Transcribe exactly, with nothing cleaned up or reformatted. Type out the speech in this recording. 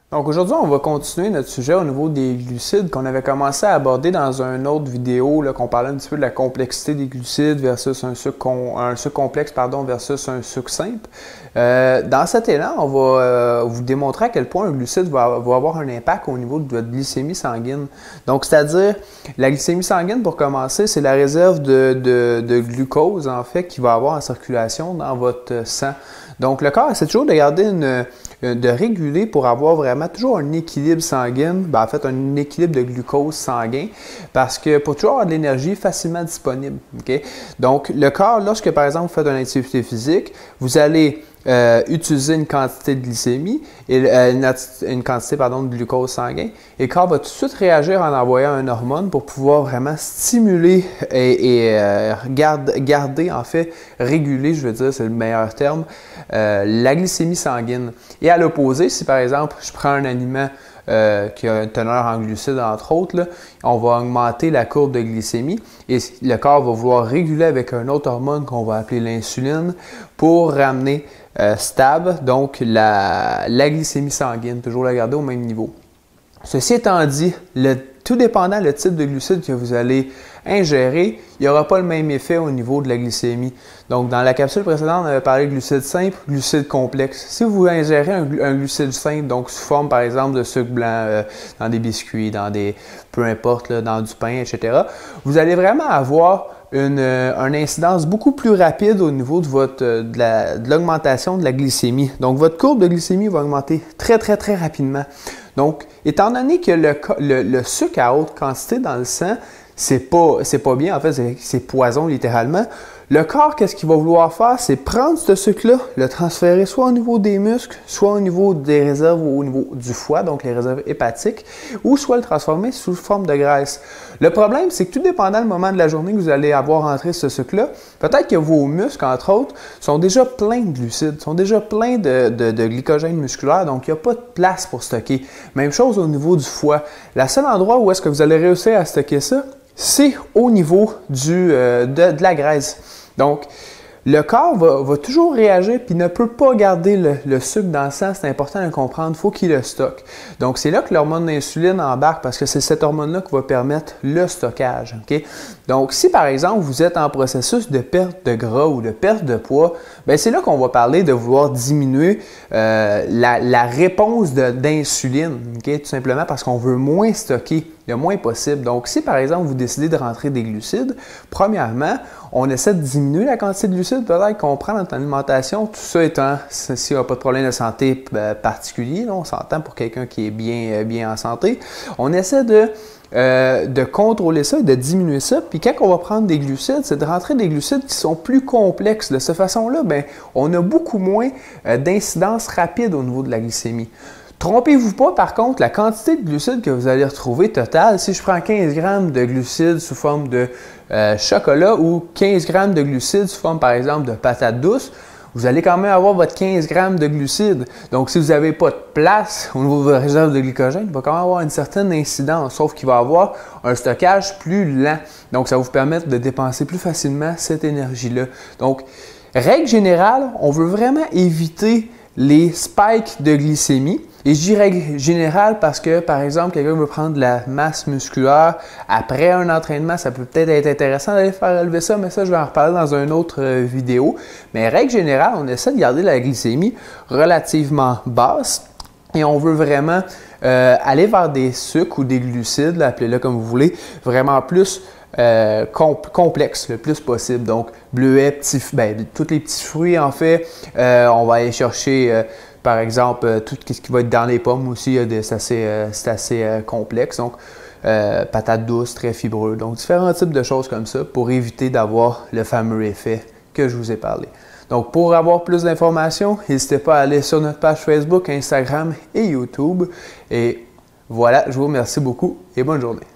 Donc aujourd'hui, on va continuer notre sujet au niveau des glucides qu'on avait commencé à aborder dans une autre vidéo, là, qu'on parlait un petit peu de la complexité des glucides versus un sucre, con, un sucre complexe pardon, versus un sucre simple. Euh, dans cet élan, on va euh, vous démontrer à quel point un glucide va, va avoir un impact au niveau de votre glycémie sanguine. Donc, c'est-à-dire, la glycémie sanguine, pour commencer, c'est la réserve de, de, de glucose, en fait, qui va avoir en circulation dans votre sang. Donc, le corps essaie toujours de garder une, de réguler pour avoir vraiment toujours un équilibre sanguin, ben, en fait, un équilibre de glucose sanguin, parce que pour toujours avoir de l'énergie facilement disponible. Okay? Donc, le corps, lorsque, par exemple, vous faites une activité physique, vous allez Euh, utiliser une quantité de glycémie et euh, une, une quantité pardon, de glucose sanguin. Et le corps va tout de suite réagir en envoyant une hormone pour pouvoir vraiment stimuler et, et euh, garde, garder, en fait, réguler, je veux dire, c'est le meilleur terme, euh, la glycémie sanguine. Et à l'opposé, si par exemple, je prends un aliment Euh, qui a une teneur en glucides, entre autres, là, on va augmenter la courbe de glycémie et le corps va vouloir réguler avec un autre hormone qu'on va appeler l'insuline pour ramener euh, stable, donc la, la glycémie sanguine, toujours la garder au même niveau. Ceci étant dit, le, tout dépendant le type de glucides que vous allez ingérer, il n'y aura pas le même effet au niveau de la glycémie. Donc, dans la capsule précédente, on avait parlé de glucides simples, glucides complexes. Si vous ingérez un, un glucide simple, donc sous forme par exemple de sucre blanc euh, dans des biscuits, dans des, peu importe, là, dans du pain, et cetera, vous allez vraiment avoir une, une incidence beaucoup plus rapide au niveau de, votre, de l'augmentation de, de la glycémie. Donc, votre courbe de glycémie va augmenter très, très, très rapidement. Donc, étant donné que le, le, le sucre à haute quantité dans le sang, c'est pas, c'est pas bien, en fait, c'est poison littéralement. Le corps, qu'est-ce qu'il va vouloir faire? C'est prendre ce sucre-là, le transférer soit au niveau des muscles, soit au niveau des réserves ou au niveau du foie, donc les réserves hépatiques, ou soit le transformer sous forme de graisse. Le problème, c'est que tout dépendant du moment de la journée que vous allez avoir entré ce sucre-là, peut-être que vos muscles, entre autres, sont déjà pleins de glucides, sont déjà pleins de, de, de glycogène musculaire, donc il n'y a pas de place pour stocker. Même chose au niveau du foie. Le seul endroit où est-ce que vous allez réussir à stocker ça, c'est au niveau du, euh, de, de la graisse. Donc, le corps va, va toujours réagir puis ne peut pas garder le, le sucre dans le sang. C'est important de le comprendre. Il faut qu'il le stocke. Donc, c'est là que l'hormone d'insuline embarque parce que c'est cette hormone-là qui va permettre le stockage. Okay? Donc, si par exemple, vous êtes en processus de perte de gras ou de perte de poids, bien, c'est là qu'on va parler de vouloir diminuer euh, la, la réponse d'insuline. Okay? Tout simplement parce qu'on veut moins stocker le moins possible. Donc, si par exemple, vous décidez de rentrer des glucides, premièrement, on essaie de diminuer la quantité de glucides, peut-être qu'on prend notre alimentation, tout ça étant, s'il n'y a pas de problème de santé euh, particulier, là, on s'entend pour quelqu'un qui est bien, euh, bien en santé, on essaie de, euh, de contrôler ça et de diminuer ça. Puis quand on va prendre des glucides, c'est de rentrer des glucides qui sont plus complexes. De cette façon-là, bien, on a beaucoup moins euh, d'incidence rapide au niveau de la glycémie. Trompez-vous pas, par contre, la quantité de glucides que vous allez retrouver totale. Si je prends quinze grammes de glucides sous forme de euh, chocolat ou quinze grammes de glucides sous forme, par exemple, de patates douces, vous allez quand même avoir votre quinze grammes de glucides. Donc, si vous n'avez pas de place au niveau de vos réserves de glycogène, il va quand même avoir une certaine incidence, sauf qu'il va avoir un stockage plus lent. Donc, ça va vous permettre de dépenser plus facilement cette énergie-là. Donc, règle générale, on veut vraiment éviter les spikes de glycémie. Et je dis règle générale parce que, par exemple, quelqu'un veut prendre de la masse musculaire après un entraînement, ça peut peut-être être intéressant d'aller faire élever ça, mais ça, je vais en reparler dans une autre euh, vidéo. Mais règle générale, on essaie de garder la glycémie relativement basse et on veut vraiment euh, aller vers des sucres ou des glucides, appelez-le comme vous voulez, vraiment plus Euh, comp complexe le plus possible. Donc, bleuets, petits, ben, tous les petits fruits, en fait, euh, on va aller chercher, euh, par exemple, euh, tout ce qui va être dans les pommes aussi, c'est assez, euh, assez euh, complexe. Donc, euh, patates douces, très fibreux. Donc, différents types de choses comme ça pour éviter d'avoir le fameux effet que je vous ai parlé. Donc, pour avoir plus d'informations, n'hésitez pas à aller sur notre page Facebook, Instagram et YouTube. Et voilà, je vous remercie beaucoup et bonne journée.